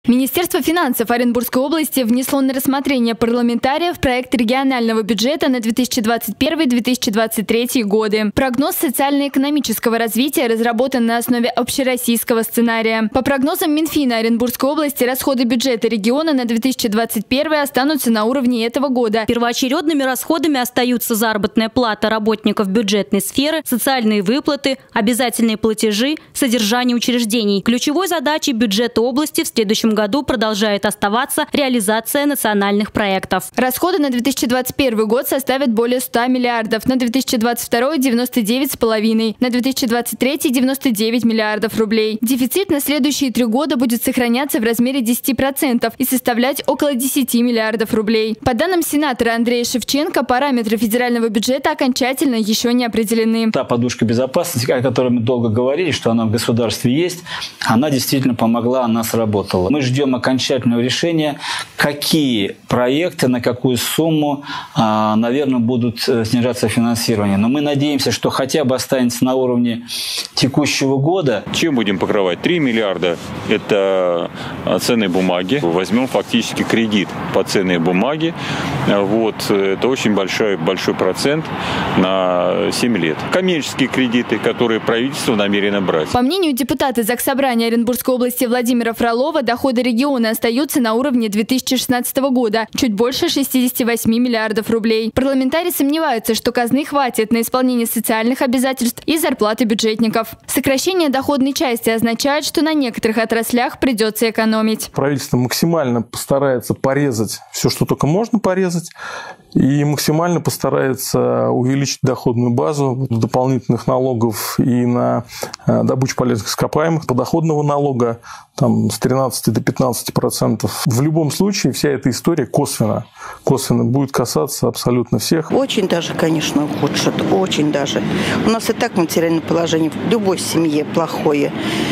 Министерство финансов Оренбургской области внесло на рассмотрение парламентариев проект регионального бюджета на 2021-2023 годы. Прогноз социально-экономического развития разработан на основе общероссийского сценария. По прогнозам Минфина Оренбургской области, расходы бюджета региона на 2021 останутся на уровне этого года. Первоочередными расходами остаются заработная плата работников бюджетной сферы, социальные выплаты, обязательные платежи, содержание учреждений. Ключевой задачей бюджета области в следующем году продолжает оставаться реализация национальных проектов. Расходы на 2021 год составят более 100 миллиардов, на 2022 – 99,5, на 2023 – 99 миллиардов рублей. Дефицит на следующие 3 года будет сохраняться в размере 10% и составлять около 10 миллиардов рублей. По данным сенатора Андрея Шевченко, параметры федерального бюджета окончательно еще не определены. Та подушка безопасности, о которой мы долго говорили, что она в государстве есть, она действительно помогла, она сработала. Мы ждем окончательного решения, какие проекты, на какую сумму, наверное, будут снижаться финансирование. Но мы надеемся, что хотя бы останется на уровне текущего года. Чем будем покрывать? 3 миллиарда – это ценные бумаги. Возьмем фактически кредит по ценной бумаге. Это очень большой процент на 7 лет. Коммерческие кредиты, которые правительство намерено брать. По мнению депутата Заксобрания Оренбургской области Владимира Фролова, доходы региона остаются на уровне 2016 года – чуть больше 68 миллиардов рублей. Парламентарии сомневаются, что казны хватит на исполнение социальных обязательств и зарплаты бюджетников. Сокращение доходной части означает, что на некоторых отраслях придется экономить. Правительство максимально постарается порезать все, что только можно порезать, и максимально постарается увеличить доходную базу дополнительных налогов и на добычу полезных ископаемых, подоходного налога с 13 до 15%. В любом случае вся эта история косвенно будет касаться абсолютно всех. Очень даже, конечно, ухудшит, очень даже. У нас и так материальное положение в любой семье плохое.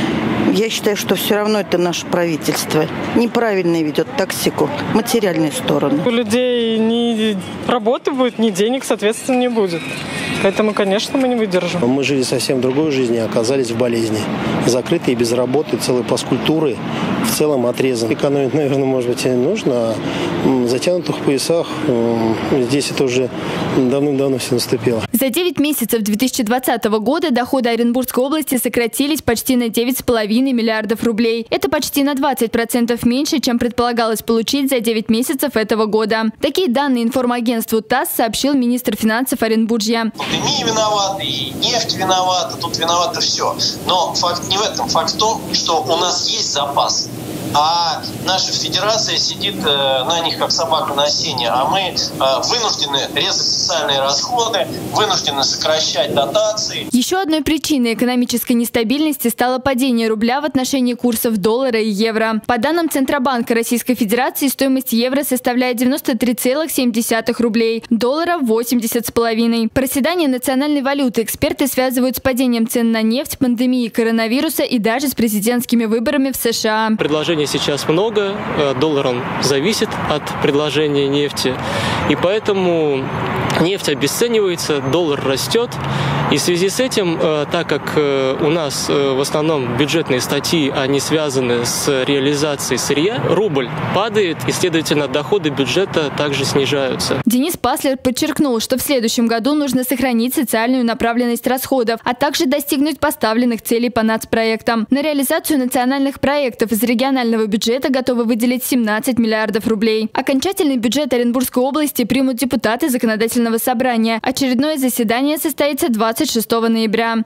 Я считаю, что все равно это наше правительство неправильно ведет тактику, материальную сторону. У людей ни работы будет, ни денег, соответственно, не будет. Поэтому, конечно, мы не выдержим. Мы жили совсем другой жизнью, оказались в болезни. Закрытые, без работы, целый пласт культуры в целом отрезан. Экономить, наверное, может быть, и не нужно, а в затянутых поясах здесь это уже давным-давно все наступило. За 9 месяцев 2020 года доходы Оренбургской области сократились почти на 9,5 миллиардов рублей. Это почти на 20% меньше, чем предполагалось получить за 9 месяцев этого года. Такие данные информагентству ТАСС сообщил министр финансов Оренбуржья. Пандемия виновата, и нефть виновата, тут виновато все. Но факт не в этом. Факт в том, что у нас есть запас. А наша федерация сидит на них, как собака на сене. А мы вынуждены резать социальные расходы, вынуждены сокращать дотации. Еще одной причиной экономической нестабильности стало падение рубля в отношении курсов доллара и евро. По данным Центробанка Российской Федерации, стоимость евро составляет 93,7 рублей, доллара – 80,5. Проседание национальной валюты эксперты связывают с падением цен на нефть, пандемией коронавируса и даже с президентскими выборами в США. Предложений сейчас много, доллар он зависит от предложения нефти, и поэтому нефть обесценивается, доллар растет. И в связи с этим, так как у нас в основном бюджетные статьи, они связаны с реализацией сырья, рубль падает, и, следовательно, доходы бюджета также снижаются. Денис Паслер подчеркнул, что в следующем году нужно сохранить социальную направленность расходов, а также достигнуть поставленных целей по нацпроектам. На реализацию национальных проектов из регионального бюджета готовы выделить 17 миллиардов рублей. Окончательный бюджет Оренбургской области примут депутаты Законодательного собрания. Очередное заседание состоится 26 ноября.